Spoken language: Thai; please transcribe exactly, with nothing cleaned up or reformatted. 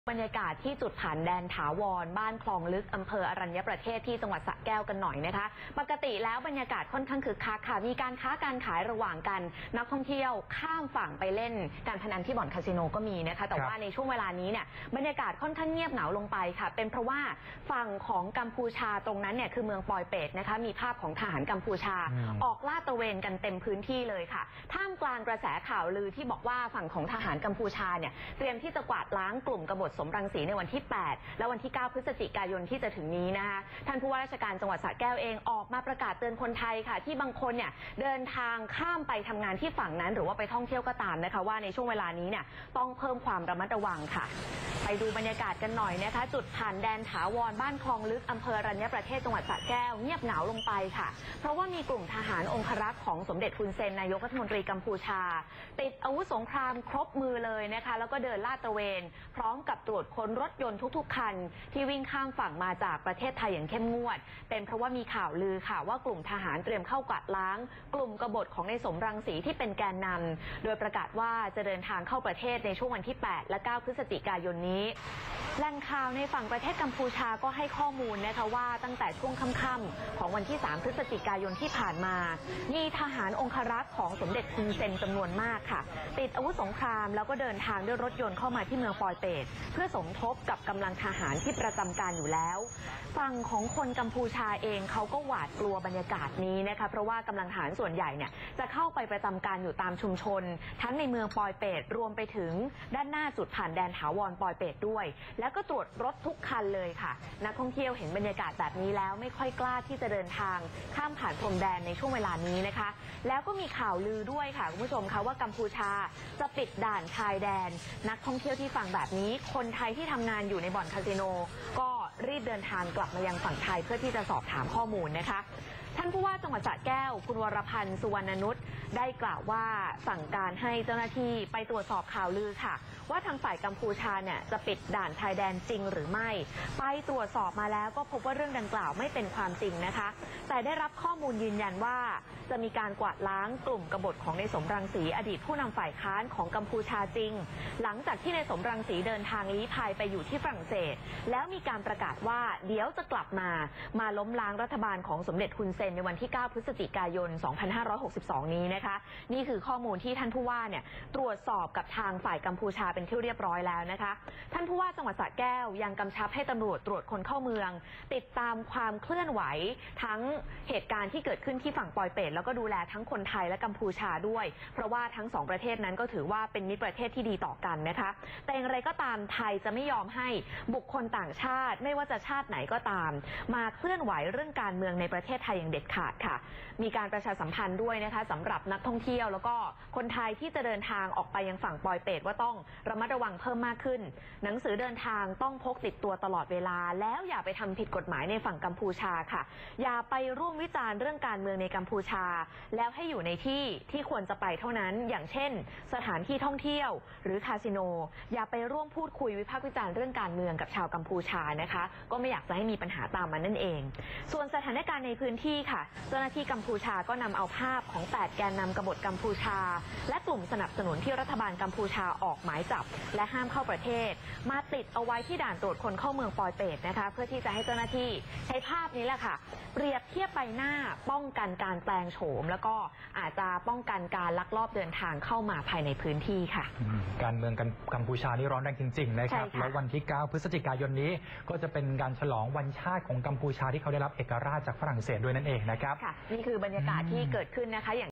บรรยากาศที่จุดผ่านแดนถาวรบ้านคลองลึกอำเภออรัญญประเทศที่จังหวัดสระแก้วกันหน่อยนะคะปกติแล้วบรรยากาศค่อนข้างคึกคักค่ะมีการค้าการขายระหว่างกันนักท่องเที่ยวข้ามฝั่งไปเล่นการพนันที่บ่อนคาสิโนก็มีนะคะแต่ว่าในช่วงเวลานี้เนี่ยบรรยากาศค่อนข้างเงียบเหงาลงไปค่ะเป็นเพราะว่าฝั่งของกัมพูชาตรงนั้นเนี่ยคือเมืองปอยเปตนะคะมีภาพของทหารกัมพูชาออกลาดตระเวนกันเต็มพื้นที่เลยค่ะท่ามกลางกระแสข่าวลือที่บอกว่าฝั่งของทหารกัมพูชาเนี่ยเตรียมที่จะกวาดล้างกลุ่มกบฏสมรังสีในวันที่แปดและวันที่เก้าพฤศจิกายนที่จะถึงนี้นะคะท่านผู้ว่าราชการจังหวัดสระแก้วเองออกมาประกาศเตือนคนไทยค่ะที่บางคนเนี่ยเดินทางข้ามไปทำงานที่ฝั่งนั้นหรือว่าไปท่องเที่ยวก็ตามนะคะว่าในช่วงเวลานี้เนี่ยต้องเพิ่มความระมัดระวังค่ะไปดูบรรยากาศกันหน่อยนะคะจุดผ่านแดนถาวรบ้านคลองลึกอำเภออรัญญประเทศจังหวัดสระแก้วเงียบเหงาลงไปค่ะเพราะว่ามีกลุ่มทหารองครักษ์ของสมเด็จฮุนเซนนายกรัฐมนตรีกัมพูชาติดอาวุธสงครามครบมือเลยนะคะแล้วก็เดินลาดตระเวนพร้อมกับตรวจค้นรถยนต์ทุกๆคันที่วิ่งข้ามฝั่งมาจากประเทศไทยอย่างเข้มงวดเป็นเพราะว่ามีข่าวลือค่ะว่ากลุ่มทหารเตรียมเข้ากวาดล้างกลุ่มกบฏของในสมรังสีที่เป็นแกนนำโดยประกาศว่าจะเดินทางเข้าประเทศในช่วงวันที่แปดและเก้าพฤศจิกายนนี้แหล่งข่าวในฝั่งประเทศกัมพูชาก็ให้ข้อมูลนะคะว่าตั้งแต่ช่วงค่ำๆของวันที่สามพฤศจิกายนที่ผ่านมามีทหารองครักษ์ของสมเด็จฮุนเซนจำนวนมากค่ะติดอาวุธสงครามแล้วก็เดินทางด้วยรถยนต์เข้ามาที่เมืองปอยเปตเพื่อสมทบกับกำลังทหารที่ประจำการอยู่แล้วฝั่งของคนกัมพูชาเองเขาก็หวาดกลัวบรรยากาศนี้นะคะเพราะว่ากำลังทหารส่วนใหญ่เนี่ยจะเข้าไปประจำการอยู่ตามชุมชนทั้งในเมืองปอยเปตรวมไปถึงด้านหน้าจุดผ่านแดนถาวรปอยเปตด้วยแล้วก็ตรวจรถทุกคันเลยค่ะนักท่องเที่ยวเห็นบรรยากาศแบบนี้แล้วไม่ค่อยกล้าที่จะเดินทางข้ามผ่านพรมแดนในช่วงเวลานี้นะคะแล้วก็มีข่าวลือด้วยค่ะคุณผู้ชมคะว่ากัมพูชาจะปิดด่านชายแดนนักท่องเที่ยวที่ฟังแบบนี้คนไทยที่ทำงานอยู่ในบ่อนคาสิโนก็รีบเดินทางกลับมายังฝั่งไทยเพื่อที่จะสอบถามข้อมูลนะคะท่านผู้ว่าจังหวัดสระแก้วคุณวรพันธ์สุวรรณนุชได้กล่าวว่าสั่งการให้เจ้าหน้าที่ไปตรวจสอบข่าวลือค่ะว่าทางฝ่ายกัมพูชาเนี่ยจะปิดด่านชายแดนจริงหรือไม่ไปตรวจสอบมาแล้วก็พบว่าเรื่องดังกล่าวไม่เป็นความจริงนะคะแต่ได้รับข้อมูลยืนยันว่าจะมีการกวาดล้างกลุ่มกบฏของในสมรังสีอดีตผู้นำฝ่ายค้านของกัมพูชาจริงหลังจากที่ในสมรังสีเดินทางลี้ภัยไปอยู่ที่ฝรั่งเศสแล้วมีการประกาศว่าเดี๋ยวจะกลับมามาล้มล้างรัฐบาลของสมเด็จฮุนเซนในวันที่เก้าพฤศจิกายนสองพันห้าร้อยหกสิบสองนี้นะคะนี่คือข้อมูลที่ท่านผู้ว่าเนี่ยตรวจสอบกับทางฝ่ายกัมพูชาเป็นที่เรียบร้อยแล้วนะคะท่านผู้ว่าจังหวัดสระแก้วยังกำชับให้ตำรวจตรวจคนเข้าเมืองติดตามความเคลื่อนไหวทั้งเหตุการณ์ที่เกิดขึ้นที่ฝั่งปอยเปตแล้วก็ดูแลทั้งคนไทยและกัมพูชาด้วยเพราะว่าทั้งสองประเทศนั้นก็ถือว่าเป็นมิตรประเทศที่ดีต่อกันนะคะแต่อย่างไรก็ตามไทยจะไม่ยอมให้บุคคลต่างชาติไม่ว่าจะชาติไหนก็ตามมาเคลื่อนไหวเรื่องการเมืองในประเทศไทยอย่างเด็ดขาดค่ะมีการประชาสัมพันธ์ด้วยนะคะสำหรับนักท่องเที่ยวแล้วก็คนไทยที่จะเดินทางออกไปยังฝั่งปอยเปตว่าต้องระมัดระวังเพิ่มมากขึ้นหนังสือเดินทางต้องพกติดตัวตลอดเวลาแล้วอย่าไปทำผิดกฎหมายในฝั่งกัมพูชาค่ะอย่าไปร่วมวิจารณ์เรื่องการเมืองในกัมพูชาแล้วให้อยู่ในที่ที่ควรจะไปเท่านั้นอย่างเช่นสถานที่ท่องเที่ยวหรือคาสิโนอย่าไปร่วมพูดคุยวิพากษ์วิจารณ์เรื่องการเมืองกับชาวกัมพูชานะคะก็ไม่อยากจะให้มีปัญหาตามมานั่นเองส่วนสถานการณ์ในพื้นที่ค่ะเจ้าหน้าที่กัมพูชาก็นำเอาภาพของแปดแกนนำกบฏกัมพูชาและกลุ่มสนับสนุนที่รัฐบาลกัมพูชาออกหมายจับและห้ามเข้าประเทศมาติดเอาไว้ที่ด่านตรวจคนเข้าเมืองปอยเปตนะคะเพื่อที่จะให้เจ้าหน้าที่ใช้ภาพนี้แหละค่ะเปรียบเทียบใบหน้าป้องกันการแปลงโฉมแล้วก็อาจจะป้องกันการลักลอบเดินทางเข้ามาภายในพื้นที่ค่ะการเมืองกัมพูชานี่ร้อนแรงจริงๆนะครับแล้ววันที่เก้าพฤศจิกายนนี้ก็จะเป็นการฉลองวันชาติของกัมพูชาที่เขาได้รับเอกราชจากฝรั่งเศสด้วยนั่นเองนะครับนี่คือบรรยากาศที่เกิดขึ้นนะคะอย่าง